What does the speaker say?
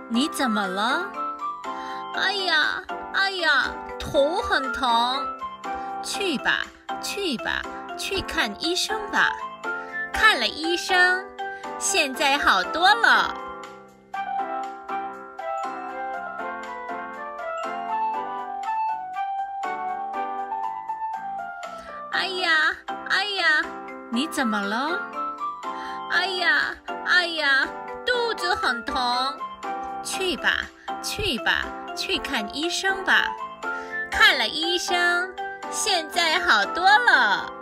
你怎么了？哎呀，头很疼。去吧，去看医生吧。看了医生，现在好多了。哎呀，你怎么了？哎呀，肚子很疼。去吧，去看医生吧。看了医生，现在好多了。